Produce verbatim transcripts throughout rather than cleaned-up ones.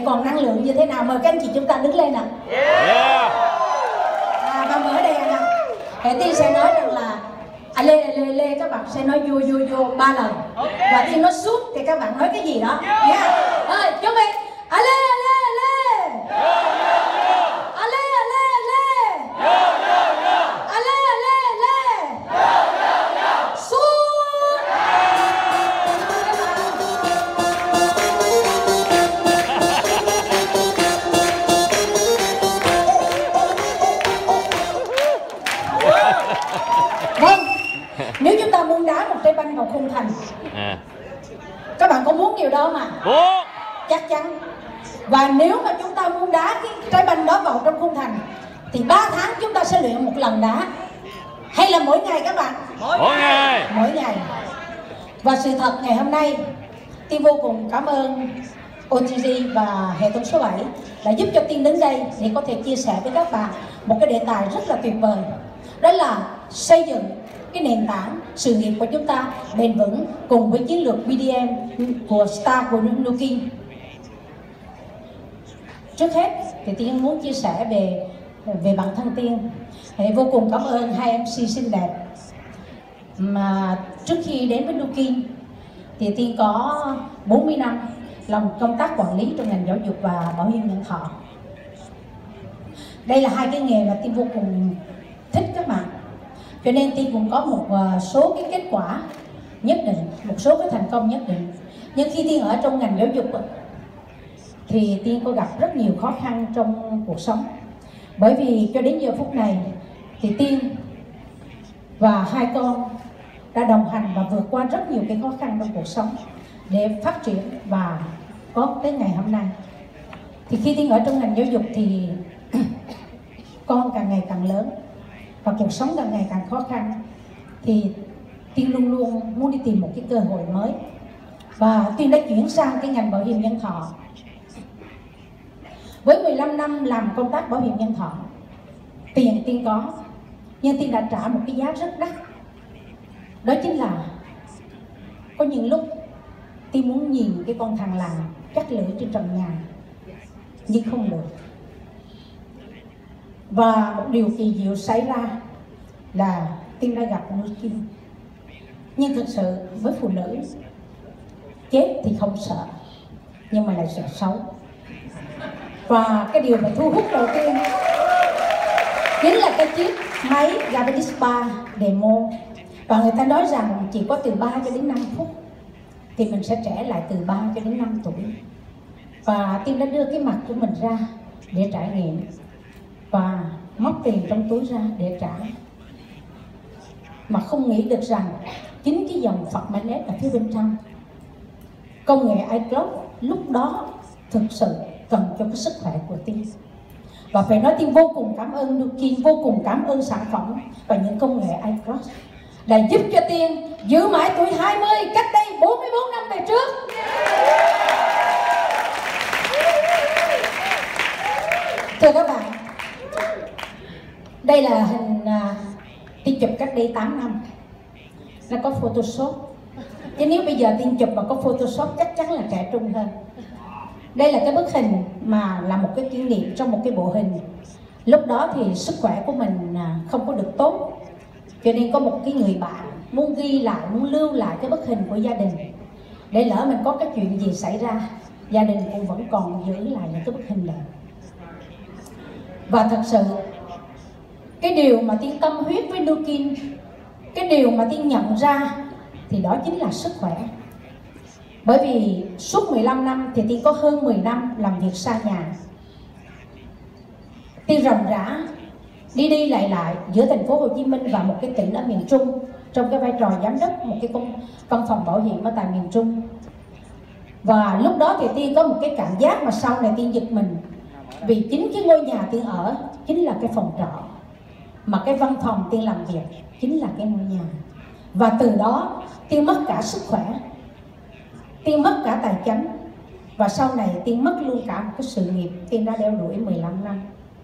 còn năng lượng như thế nào? Mời các anh chị chúng ta đứng lên nào. Yeah. À, và mở đèn nào. Thì Tiên sẽ nói rằng là à, lê lê lê các bạn sẽ nói vô vô vô ba lần. Okay. Và Tiên nói suốt thì các bạn nói cái gì đó. Nha. Yeah. Rồi chuẩn bị. À lê à lê à lê. À lê à lê à lê. À lê à lê à lê. Suốt. Vâng, nếu chúng ta muốn đá một trái banh vào khung thành, à. Các bạn có muốn điều đó mà? Muốn. Chắc chắn. Và nếu mà chúng ta muốn đá cái trái banh đó vào trong khung thành thì ba tháng chúng ta sẽ luyện một lần đá. Hay là mỗi ngày các bạn? Mỗi, mỗi ngày. Mỗi ngày. Và sự thật ngày hôm nay Tiên vô cùng cảm ơn o tê giê và hệ thống số bảy đã giúp cho Tiên đến đây để có thể chia sẻ với các bạn một cái đề tài rất là tuyệt vời. Đó là xây dựng cái nền tảng sự nghiệp của chúng ta bền vững cùng với chiến lược bê đê em của Star của Nukin. Trước hết thì Tiên muốn chia sẻ về về bản thân Tiên. Thì vô cùng cảm ơn hai em xê xinh đẹp mà trước khi đến với Nukin thì Tiên có bốn mươi năm làm công tác quản lý trong ngành giáo dục và bảo hiểm nhân thọ. Đây là hai cái nghề mà Tiên vô cùng thích các bạn. Cho nên Tiên cũng có một số cái kết quả nhất định, một số cái thành công nhất định. Nhưng khi Tiên ở trong ngành giáo dục thì Tiên có gặp rất nhiều khó khăn trong cuộc sống. Bởi vì cho đến giờ phút này thì Tiên và hai con đã đồng hành và vượt qua rất nhiều cái khó khăn trong cuộc sống để phát triển và có tới ngày hôm nay. Thì khi Tiên ở trong ngành giáo dục thì con càng ngày càng lớn và cuộc sống càng ngày càng khó khăn, thì Tiên luôn luôn muốn đi tìm một cái cơ hội mới. Và Tiên đã chuyển sang cái ngành bảo hiểm nhân thọ. Với mười lăm năm làm công tác bảo hiểm nhân thọ, tiền Tiên có, nhưng Tiên đã trả một cái giá rất đắt. Đó chính là có những lúc Tiên muốn nhìn cái con thằng làng cắt lưỡi trên trần nhà, nhưng không được. Và một điều kỳ diệu xảy ra là Tiên đã gặp Nukin. Nhưng thực sự với phụ nữ, chết thì không sợ, nhưng mà lại sợ xấu. Và cái điều mà thu hút đầu tiên chính là cái chiếc máy Gavidis ba demo. Và người ta nói rằng chỉ có từ ba cho đến năm phút thì mình sẽ trẻ lại từ ba cho đến năm tuổi. Và Tiên đã đưa cái mặt của mình ra để trải nghiệm và móc tiền trong túi ra để trả. Mà không nghĩ được rằng chính cái dòng Phật Magnet ở phía bên trong, công nghệ iCloud lúc đó thực sự cần cho cái sức khỏe của Tiên. Và phải nói Tiên vô cùng cảm ơn Nukin, vô cùng cảm ơn sản phẩm và những công nghệ iCloud đã giúp cho Tiên giữ mãi tuổi hai mươi cách đây bốn mươi bốn năm về trước. Thưa các bạn, đây là hình à, Tiên chụp cách đây tám năm. Nó có Photoshop. Chứ nếu bây giờ Tiên chụp mà có Photoshop chắc chắn là trẻ trung hơn. Đây là cái bức hình mà là một cái kỷ niệm trong một cái bộ hình. Lúc đó thì sức khỏe của mình không có được tốt, cho nên có một cái người bạn muốn ghi lại, muốn lưu lại cái bức hình của gia đình, để lỡ mình có cái chuyện gì xảy ra, gia đình cũng vẫn còn giữ lại những cái bức hình này. Và thật sự cái điều mà Tiên tâm huyết với Nukin, cái điều mà Tiên nhận ra thì đó chính là sức khỏe. Bởi vì suốt mười lăm năm thì Tiên có hơn mười năm làm việc xa nhà. Tiên ròng rã đi đi lại lại giữa thành phố Hồ Chí Minh và một cái tỉnh ở miền Trung, trong cái vai trò giám đốc một cái công văn phòng bảo hiểm ở tại miền Trung. Và lúc đó thì Tiên có một cái cảm giác mà sau này Tiên giật mình, vì chính cái ngôi nhà Tiên ở chính là cái phòng trọ, mà cái văn phòng Tiên làm việc chính là cái ngôi nhà. Và từ đó Tiên mất cả sức khỏe, Tiên mất cả tài chánh, và sau này Tiên mất luôn cả một cái sự nghiệp Tiên đã đeo đuổi mười lăm năm.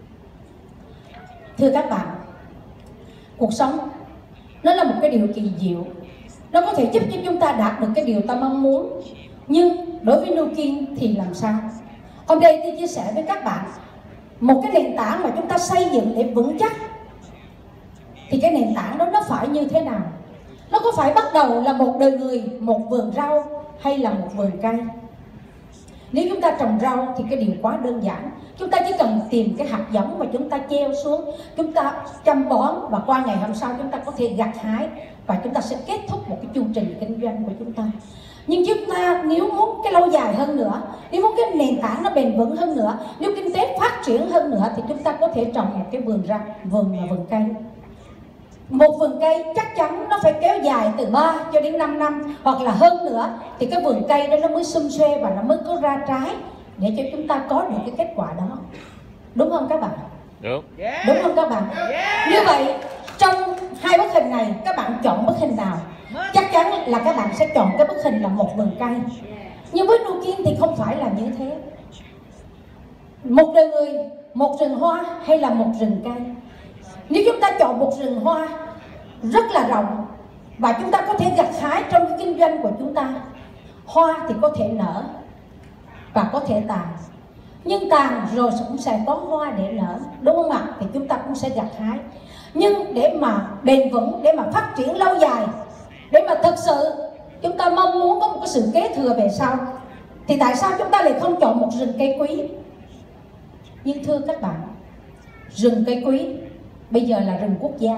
Thưa các bạn, cuộc sống nó là một cái điều kỳ diệu. Nó có thể giúp cho chúng ta đạt được cái điều ta mong muốn. Nhưng đối với Nukin thì làm sao? Hôm nay tôi chia sẻ với các bạn một cái nền tảng mà chúng ta xây dựng để vững chắc. Thì cái nền tảng đó nó phải như thế nào? Nó có phải bắt đầu là một đời người, một vườn rau hay là một vườn cây? Nếu chúng ta trồng rau thì cái điều quá đơn giản. Chúng ta chỉ cần tìm cái hạt giống và chúng ta gieo xuống, chúng ta chăm bón và qua ngày hôm sau chúng ta có thể gặt hái và chúng ta sẽ kết thúc một cái chu trình kinh doanh của chúng ta. Nhưng chúng ta nếu muốn cái lâu dài hơn nữa, nếu muốn cái nền tảng nó bền vững hơn nữa, nếu kinh tế phát triển hơn nữa thì chúng ta có thể trồng một cái vườn rau, vườn là vườn cây. Một vườn cây chắc chắn nó phải kéo dài từ ba cho đến năm năm hoặc là hơn nữa thì cái vườn cây đó nó mới sum xuê và nó mới có ra trái để cho chúng ta có được cái kết quả đó. Đúng không các bạn? Đúng. Đúng không các bạn? Như vậy trong hai bức hình này các bạn chọn bức hình nào? Chắc chắn là các bạn sẽ chọn cái bức hình là một vườn cây. Nhưng với Nukin thì không phải là như thế. Một đời người, một rừng hoa hay là một rừng cây? Nếu chúng ta chọn một rừng hoa rất là rộng và chúng ta có thể gặt hái trong cái kinh doanh của chúng ta, hoa thì có thể nở và có thể tàn, nhưng tàn rồi cũng sẽ có hoa để nở, đúng không ạ? Thì chúng ta cũng sẽ gặt hái. Nhưng để mà bền vững, để mà phát triển lâu dài, để mà thực sự chúng ta mong muốn có một cái sự kế thừa về sau, thì tại sao chúng ta lại không chọn một rừng cây quý? Nhưng thưa các bạn, rừng cây quý bây giờ là rừng quốc gia.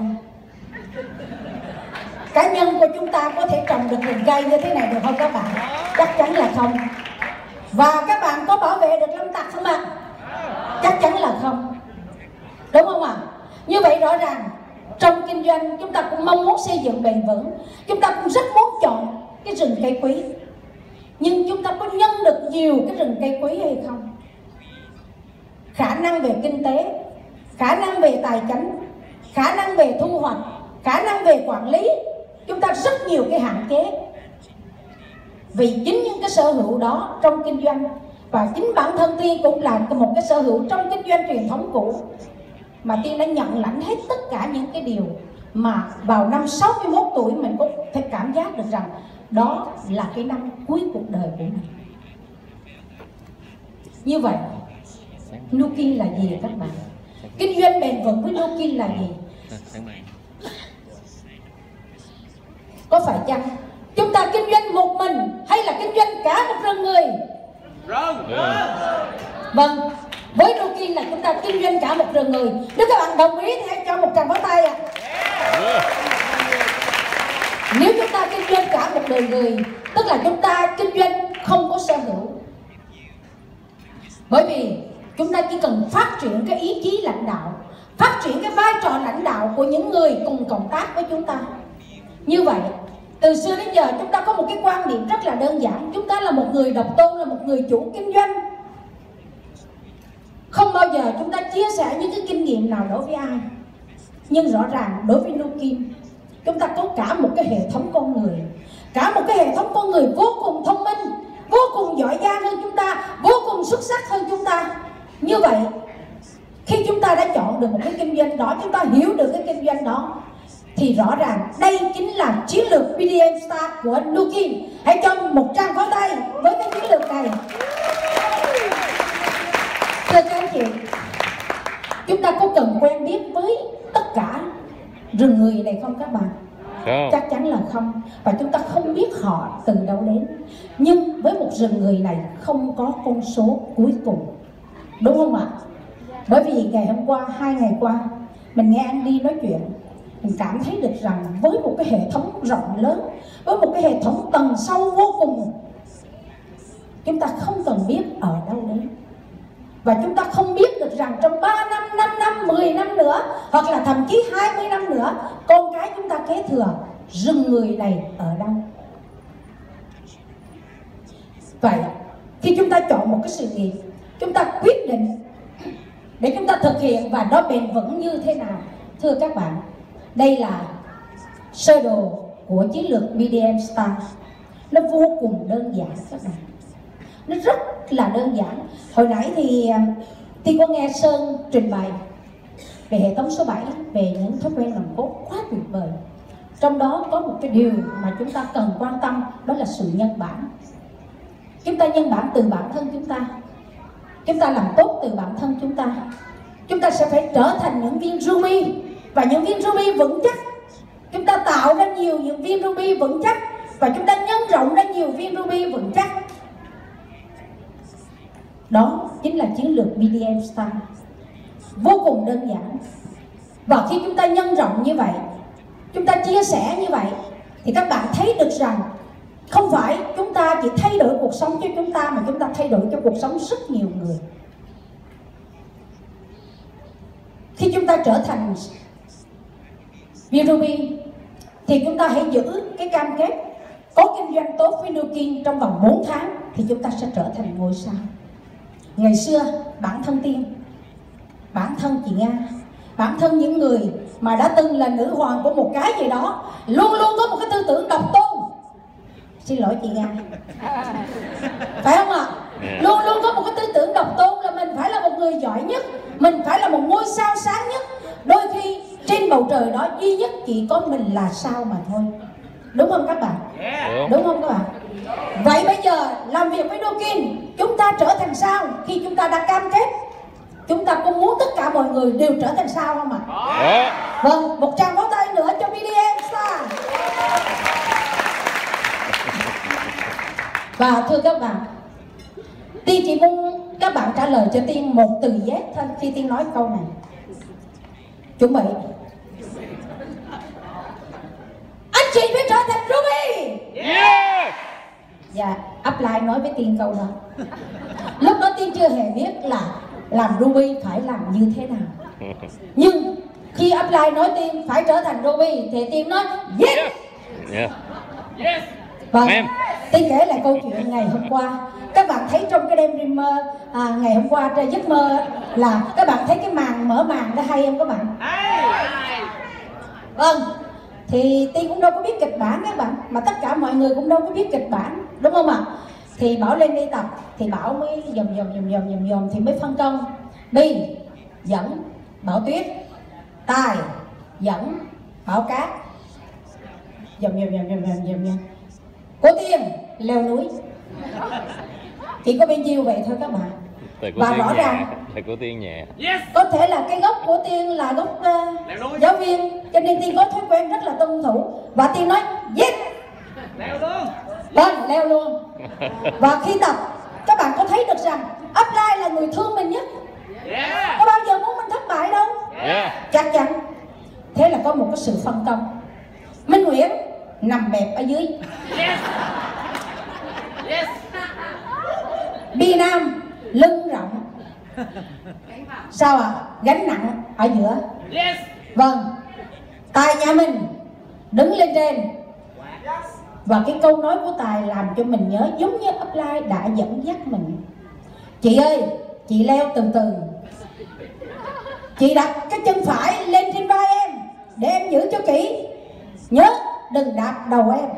Cá nhân của chúng ta có thể trồng được rừng cây như thế này được không các bạn? Chắc chắn là không. Và các bạn có bảo vệ được lâm tặc không ạ? Chắc chắn là không. Đúng không ạ? Như vậy rõ ràng trong kinh doanh chúng ta cũng mong muốn xây dựng bền vững, chúng ta cũng rất muốn chọn cái rừng cây quý. Nhưng chúng ta có nhân được nhiều cái rừng cây quý hay không? Khả năng về kinh tế, khả năng về tài chính, khả năng về thu hoạch, khả năng về quản lý, chúng ta rất nhiều cái hạn chế. Vì chính những cái sở hữu đó trong kinh doanh, và chính bản thân Tiên cũng là một cái sở hữu trong kinh doanh truyền thống cũ, mà Tiên đã nhận lãnh hết tất cả những cái điều mà vào năm sáu mươi mốt tuổi mình có thể cảm giác được rằng đó là cái năm cuối cuộc đời của mình. Như vậy Nukin là gì các bạn? Kinh doanh bền vững với Nukin là gì? Có phải chăng chúng ta kinh doanh một mình hay là kinh doanh cả một rừng người? Rừng. Vâng, với Nukin là chúng ta kinh doanh cả một rừng người. Nếu các bạn đồng ý thì hãy cho một tràng pháo tay ạ. À. Nếu chúng ta kinh doanh cả một đời người, tức là chúng ta kinh doanh không có sở hữu. Bởi vì chúng ta chỉ cần phát triển cái ý chí lãnh đạo, phát triển cái vai trò lãnh đạo của những người cùng cộng tác với chúng ta. Như vậy, từ xưa đến giờ chúng ta có một cái quan điểm rất là đơn giản. Chúng ta là một người độc tôn, là một người chủ kinh doanh. Không bao giờ chúng ta chia sẻ những cái kinh nghiệm nào đối với ai. Nhưng rõ ràng đối với Nukin, chúng ta có cả một cái hệ thống con người, cả một cái hệ thống con người vô cùng thông minh, vô cùng giỏi giang hơn chúng ta, vô cùng xuất sắc hơn chúng ta. Như vậy, khi chúng ta đã chọn được một cái kinh doanh đó, chúng ta hiểu được cái kinh doanh đó, thì rõ ràng đây chính là chiến lược bê đê em Star của Nukin. Hãy cho một tràng pháo tay với cái chiến lược này. Thưa các anh chị, chúng ta có cần quen biết với tất cả rừng người này không các bạn? Không. Chắc chắn là không. Và chúng ta không biết họ từ đâu đến. Nhưng với một rừng người này không có con số cuối cùng, đúng không ạ? Bởi vì ngày hôm qua, hai ngày qua, mình nghe anh đi nói chuyện, mình cảm thấy được rằng với một cái hệ thống rộng lớn, với một cái hệ thống tầng sâu vô cùng, chúng ta không cần biết ở đâu đến. Và chúng ta không biết được rằng trong ba năm, năm năm, mười năm nữa, hoặc là thậm chí hai mươi năm nữa, con cái chúng ta kế thừa rừng người này ở đâu. Vậy khi chúng ta chọn một cái sự nghiệp, chúng ta quyết định để chúng ta thực hiện và nó bền vững như thế nào? Thưa các bạn, đây là sơ đồ của chiến lược bê đê em Star. Nó vô cùng đơn giản các bạn. Nó rất là đơn giản. Hồi nãy thì Tiên có nghe Sơn trình bày về hệ thống số bảy, về những thói quen nòng cốt quá tuyệt vời. Trong đó có một cái điều mà chúng ta cần quan tâm, đó là sự nhân bản. Chúng ta nhân bản từ bản thân chúng ta. chúng ta làm tốt từ bản thân chúng ta. Chúng ta sẽ phải trở thành những viên ruby, và những viên ruby vững chắc. Chúng ta tạo ra nhiều những viên ruby vững chắc, và chúng ta nhân rộng ra nhiều viên ruby vững chắc. Đó chính là chiến lược bê đê em Style, vô cùng đơn giản. Và khi chúng ta nhân rộng như vậy, chúng ta chia sẻ như vậy, thì các bạn thấy được rằng không phải chúng ta chỉ thay đổi cuộc sống cho chúng ta, mà chúng ta thay đổi cho cuộc sống rất nhiều người. Khi chúng ta trở thành Ruby thì chúng ta hãy giữ cái cam kết có kinh doanh tốt với Nukin trong vòng bốn tháng, thì chúng ta sẽ trở thành ngôi sao. Ngày xưa bản thân Tiên, bản thân chị Nga, bản thân những người mà đã từng là nữ hoàng của một cái gì đó, luôn luôn có một cái tư tưởng độc tôn. Xin lỗi chị Nga, phải không ạ? Yeah. Luôn luôn có một cái tư tưởng độc tôn là mình phải là một người giỏi nhất, mình phải là một ngôi sao sáng nhất. Đôi khi trên bầu trời đó duy nhất chỉ có mình là sao mà thôi. Đúng không các bạn? Yeah. Đúng không các bạn? Vậy bây giờ làm việc với Nukin, chúng ta trở thành sao khi chúng ta đã cam kết? Chúng ta cũng muốn tất cả mọi người đều trở thành sao không ạ? Yeah. Vâng, một tràng pháo tay nữa cho bê đê em Style. Và thưa các bạn, Tiên chỉ muốn các bạn trả lời cho Tiên một từ yes thôi khi Tiên nói câu này. Chuẩn bị. Anh chị phải trở thành Ruby. Yeah. Dạ, upline nói với Tiên câu đó. Lúc đó Tiên chưa hề biết là làm Ruby phải làm như thế nào. Nhưng khi upline nói Tiên phải trở thành Ruby thì Tiên nói yes. Yeah. Yes. Vâng, Em. Tiên kể lại câu chuyện ngày hôm qua. Các bạn thấy trong cái đêm dreamer à, ngày hôm qua trên giấc mơ là các bạn thấy cái màn mở màn đó hay không các bạn? Vâng, thì Tiên cũng đâu có biết kịch bản các bạn, mà tất cả mọi người cũng đâu có biết kịch bản, đúng không ạ? Thì Bảo lên đi tập thì Bảo mới dòm dòm dòm dòm dòm dòm thì mới phân công đi dẫn Bảo Tuyết, Tài dẫn Bảo Cát, dòm dòm dòm dòm dòm dòm dòm Cô Tiên leo núi. Chỉ có bấy nhiêu vậy thôi các bạn. Và rõ ràng thầy của Tiên nhẹ. Yes. có thể là cái gốc của Tiên là gốc uh, giáo viên, cho nên Tiên có thói quen rất là tuân thủ. Và Tiên nói yes. Leo luôn. Vâng, leo luôn. Và khi tập, các bạn có thấy được rằng upline là người thương mình nhất. Yeah. Có bao giờ muốn mình thất bại đâu. Yeah. Chắc chắn. Thế là có một cái sự phân công. Minh Nguyễn nằm bẹp ở dưới. Yes. Yes. Bi Nam lưng rộng. Sao ạ? À? Gánh nặng ở giữa. Yes. Vâng. Tài nhà mình đứng lên trên. Và cái câu nói của Tài làm cho mình nhớ giống như upline đã dẫn dắt mình. Chị ơi, chị leo từ từ. Chị đặt cái chân phải lên trên vai em để em giữ cho kỹ. Nhớ đừng đạp đầu em.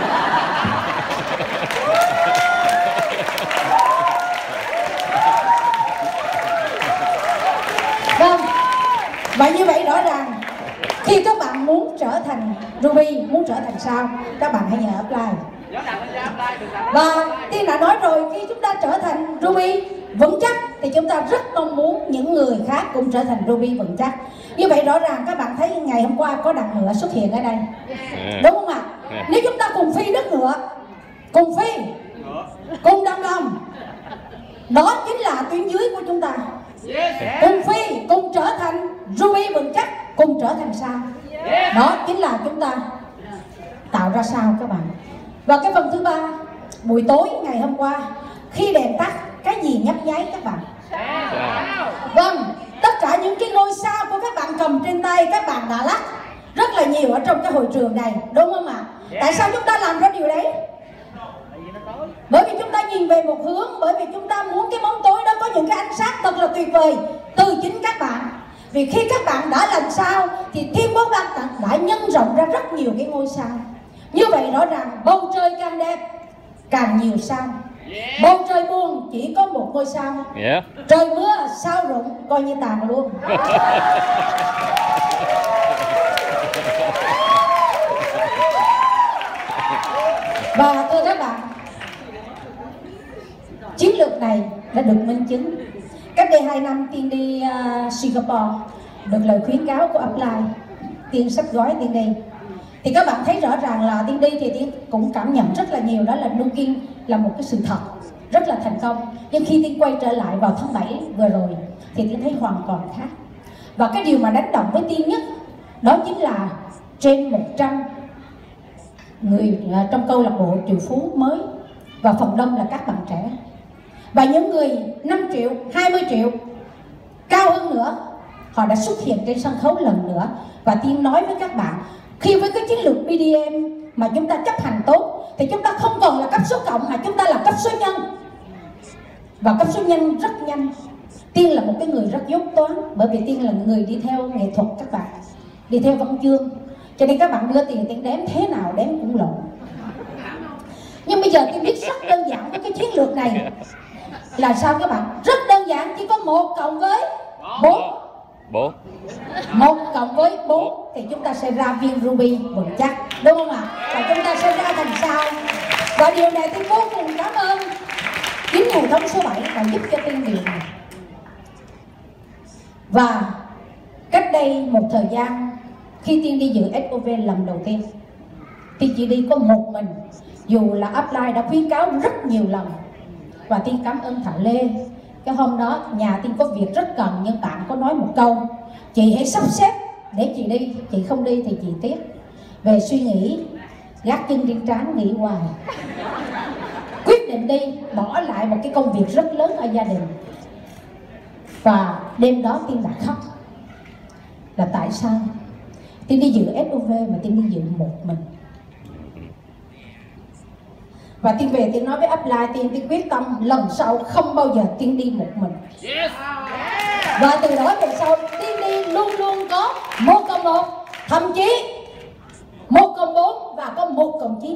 Vâng. Và như vậy rõ ràng khi các bạn muốn trở thành Ruby, muốn trở thành sao, các bạn hãy nhờ upline. Và Tiên đã nói rồi, khi chúng ta trở thành Ruby vững chắc thì chúng ta rất mong muốn những người khác cũng trở thành Ruby vững chắc. Như vậy rõ ràng các bạn thấy ngày hôm qua có đàn ngựa xuất hiện ở đây. Yeah. Đúng không ạ? Yeah. Nếu chúng ta cùng phi đất ngựa, cùng phi, cùng đâm lòng, đó chính là tuyến dưới của chúng ta. Yes. Cùng phi, cùng trở thành Ruby vững chắc, cùng trở thành sao. Yes. Đó chính là chúng ta tạo ra sao các bạn. Và cái phần thứ ba, buổi tối ngày hôm qua khi đèn tắt, cái gì nhấp nháy các bạn? Vâng, tất cả những cái ngôi sao của các bạn cầm trên tay, các bạn đã lắc rất là nhiều ở trong cái hội trường này, đúng không ạ? Tại sao chúng ta làm ra điều đấy? Bởi vì chúng ta nhìn về một hướng, bởi vì chúng ta muốn cái bóng tối đó có những cái ánh sáng thật là tuyệt vời từ chính các bạn. Vì khi các bạn đã làm sao thì thiên quốc bác đã nhân rộng ra rất nhiều cái ngôi sao. Như vậy rõ ràng bầu trời càng đẹp càng nhiều sao. Bầu trời buồn chỉ có một ngôi sao. Yeah. Trời mưa sao rụng coi như tàn luôn. Và thưa các bạn, chiến lược này đã được minh chứng Cách đây hai năm Tiên đi uh, Singapore, được lời khuyến cáo của Upline, Tiên sắp gói Tiên đi. Thì các bạn thấy rõ ràng là Tiên đi thì Tiên cũng cảm nhận rất là nhiều, đó là Nukin là một cái sự thật rất là thành công. Nhưng khi Tiên quay trở lại vào tháng bảy vừa rồi thì Tiên thấy hoàn toàn khác. Và cái điều mà đánh động với Tiên nhất đó chính là trên một trăm người uh, trong câu lạc bộ triệu phú mới, và phần đông là các bạn trẻ. Và những người năm triệu, hai mươi triệu, cao hơn nữa, họ đã xuất hiện trên sân khấu lần nữa. Và Tiên nói với các bạn, khi với cái chiến lược bê đê em mà chúng ta chấp hành tốt thì chúng ta không còn là cấp số cộng mà chúng ta là cấp số nhân. Và cấp số nhân rất nhanh. Tiên là một cái người rất dốt toán, bởi vì Tiên là người đi theo nghệ thuật các bạn, đi theo văn chương, cho nên các bạn đưa tiền Tiên đếm thế nào đếm cũng lộn. Nhưng bây giờ Tiên biết rất đơn giản với cái chiến lược này là sao các bạn? Rất đơn giản, chỉ có một cộng với bốn. Bốn. Một cộng với bốn thì chúng ta sẽ ra viên ruby vững chắc, đúng không ạ? Và chúng ta sẽ ra thành sao. Và điều này Tiên vô cùng cảm ơn chính hệ thống số bảy đã giúp cho Tiên điều này. Và cách đây một thời gian, khi Tiên đi dự ét ô vê lần đầu tiên, Tiên chỉ đi có một mình, dù là Upline đã khuyến cáo rất nhiều lần. Và Tiên cảm ơn Thảo Lê. Cái hôm đó nhà Tiên có việc rất cần, nhưng bạn có nói một câu: chị hãy sắp xếp để chị đi, chị không đi thì chị tiếc. Về suy nghĩ, gác chân trên trán nghĩ hoài, quyết định đi, bỏ lại một cái công việc rất lớn ở gia đình. Và đêm đó Tiên đã khóc. Là tại sao? Tiên đi dự ét ô vê mà Tiên đi dự một mình. Và Tiên về Tiên nói với Upline, Tiên Tiên quyết tâm lần sau không bao giờ Tiên đi một mình. Yes. Và từ đó về sau Tiên đi luôn luôn có một cộng một, thậm chí một cộng bốn và có một cộng chín.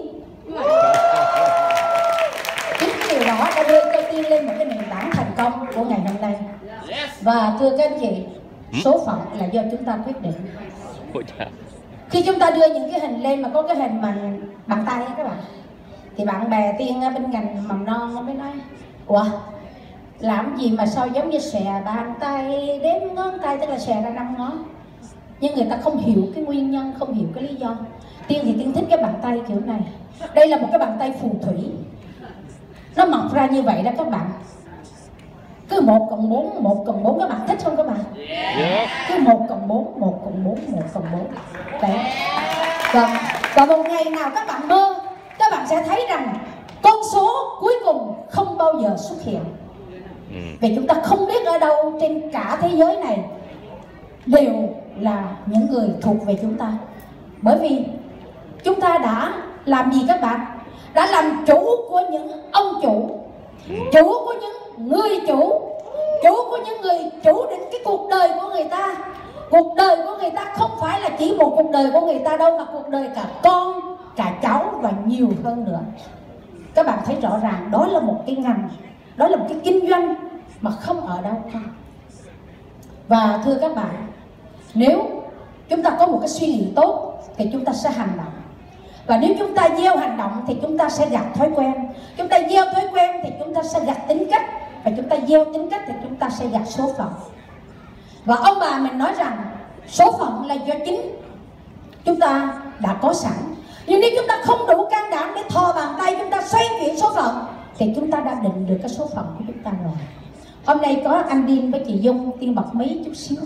Chính điều đó đã đưa cho Tiên lên một cái nền tảng thành công của ngày hôm nay. Và thưa các anh chị, số phận là do chúng ta quyết định. Khi chúng ta đưa những cái hình lên mà có cái hình mà bàn tay các bạn, thì bạn bè Tiên bên ngành mầm non nó mới nói: ủa, làm gì mà sao giống như xòe bàn tay đếm ngón tay, tức là xòe ra năm ngón. Nhưng người ta không hiểu cái nguyên nhân, không hiểu cái lý do. Tiên thì Tiên thích cái bàn tay kiểu này. Đây là một cái bàn tay phù thủy, nó mọc ra như vậy đó các bạn. Cứ một cộng bốn, một cộng bốn, các bạn thích không các bạn? Yeah. Cứ một cộng bốn, một cộng bốn, một cộng bốn. Đấy. Và, và một ngày nào các bạn mơ, các bạn sẽ thấy rằng con số cuối cùng không bao giờ xuất hiện. Ừ. Vì chúng ta không biết ở đâu trên cả thế giới này đều là những người thuộc về chúng ta. Bởi vì chúng ta đã làm gì các bạn? Đã làm chủ của những ông chủ, chủ của những người chủ, chủ của những người chủ định cái cuộc đời của người ta. Cuộc đời của người ta không phải là chỉ một cuộc đời của người ta đâu, mà cuộc đời cả con, cả cháu và nhiều hơn nữa. Các bạn thấy rõ ràng đó là một cái ngành, đó là một cái kinh doanh mà không ở đâu cả. Và thưa các bạn, nếu chúng ta có một cái suy nghĩ tốt thì chúng ta sẽ hành động. Và nếu chúng ta gieo hành động thì chúng ta sẽ gặt thói quen. Chúng ta gieo thói quen thì chúng ta sẽ gặt tính cách. Và chúng ta gieo tính cách thì chúng ta sẽ gặt số phận. Và ông bà mình nói rằng số phận là do chính chúng ta đã có sẵn. Nhưng nếu chúng ta không đủ can đảm để thò bàn tay chúng ta xoay chuyển số phận thì chúng ta đã định được cái số phận của chúng ta rồi. Hôm nay có anh Điên với chị Dung, Tiên bật mí chút xíu.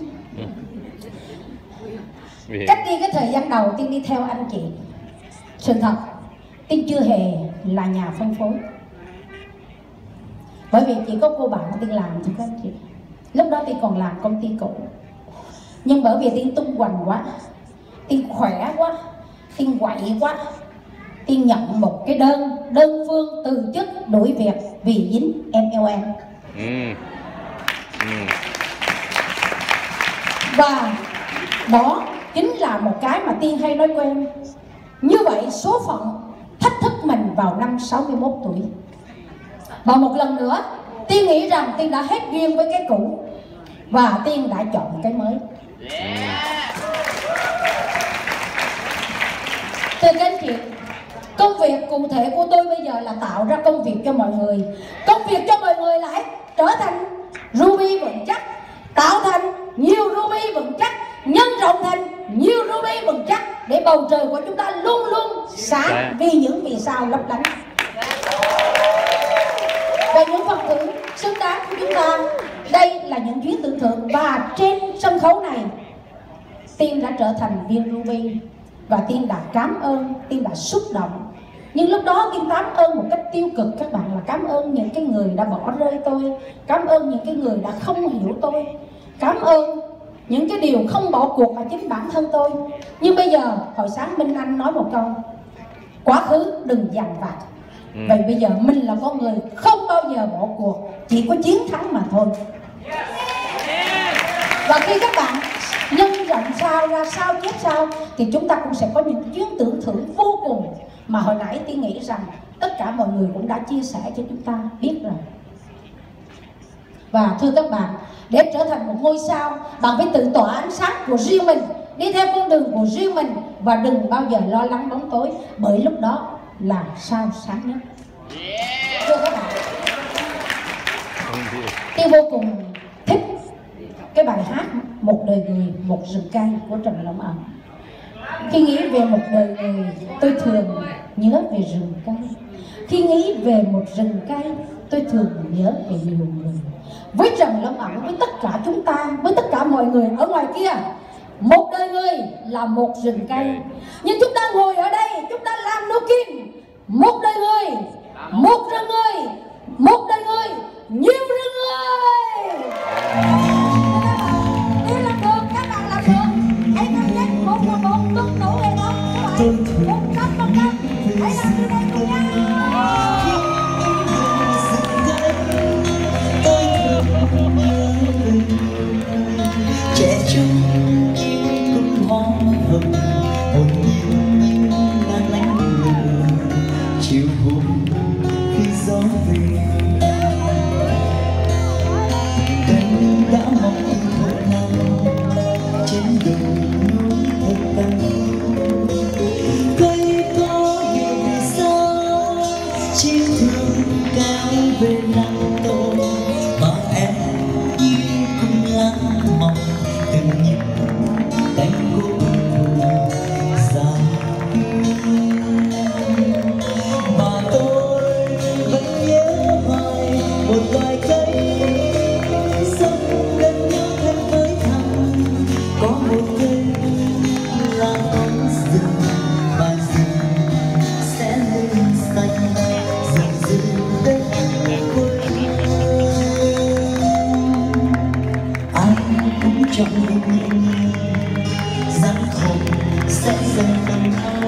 Cách đi cái thời gian đầu Tiên đi theo anh chị, sự thật Tiên chưa hề là nhà phân phối. Bởi vì chỉ có cô bạn Tiên làm thôi các anh chị. Lúc đó Tiên còn làm công ty cũ. Nhưng bởi vì Tiên tung hoành quá, Tiên khỏe quá, Tiên quậy quá, Tiên nhận một cái đơn đơn phương từ chức đuổi việc vì dính em lờ em. Ừ. Ừ. Và đó chính là một cái mà Tiên hay nói quen. Như vậy số phận thách thức mình vào năm sáu mươi mốt tuổi. Và một lần nữa Tiên nghĩ rằng Tiên đã hết duyên với cái cũ và Tiên đã chọn cái mới. Thưa các anh chị, công việc cụ thể của tôi bây giờ là tạo ra công việc cho mọi người. Công việc cho mọi người là hãy trở thành ruby vững chắc, tạo thành nhiều ruby vững chắc, nhân rộng thành nhiều ruby vững chắc để bầu trời của chúng ta luôn luôn sáng vì những vì sao lấp lánh. Và những phần thưởng xứng đáng của chúng ta, đây là những chuyến tưởng thưởng. Và trên sân khấu này Tiên đã trở thành viên ruby và Tiên đã cảm ơn, Tiên đã xúc động. Nhưng lúc đó Tiên cảm ơn một cách tiêu cực các bạn, là cảm ơn những cái người đã bỏ rơi tôi, cảm ơn những cái người đã không hiểu tôi, cảm ơn những cái điều không bỏ cuộc là chính bản thân tôi. Nhưng bây giờ hồi sáng Minh Anh nói một câu: quá khứ đừng dằn vặt. Ừ. Vậy bây giờ mình là con người không bao giờ bỏ cuộc, chỉ có chiến thắng mà thôi. Và khi các bạn nhân rộng sao ra sao tiếp sao thì chúng ta cũng sẽ có những chuyến tưởng thưởng vô cùng mà hồi nãy Tiên nghĩ rằng tất cả mọi người cũng đã chia sẻ cho chúng ta biết rồi. Và thưa các bạn, để trở thành một ngôi sao, bạn phải tự tỏa ánh sáng của riêng mình, đi theo con đường của riêng mình và đừng bao giờ lo lắng bóng tối, bởi lúc đó là sao sáng nhất. Thưa các bạn, Tiên vô cùng thích cái bài hát Một đời người, một rừng cây của Trần Long Ẩn. Khi nghĩ về một đời người, tôi thường nhớ về rừng cây. Khi nghĩ về một rừng cây, tôi thường nhớ về nhiều người. Với Trần Long Ẩn, với tất cả chúng ta, với tất cả mọi người ở ngoài kia, một đời người là một rừng cây. Nhưng chúng ta ngồi ở đây, chúng ta làm nô kim. Một đời người, một rừng người, một đời người, nhiều rừng người. Nếu làm được, các bạn làm được. Hãy cam kết một và một tuân thủ hệ thống. Các bạn, một trăm phần trăm. Hãy làm điều này cùng nhau. Trẻ trung cũng hoa hồng hồn nhiên đang lánh lừa chiều hôm khi gió về cánh đã mọc thật nào trên đồi núi thật cao. Cây có nhiều vì sao chim thường cao về nắng tô mà em như cùng lá mọc từng nhịp cánh gỗ dài. Mà tôi vẫn nhớ hoài một loài cây sống gần nhau thân với thẳm. Có một cây là con rừng và rừng sẽ lên xanh, rừng rừng đất quê. Ai cũng chọn nhịp nhàng, gian khổ sẽ dần dần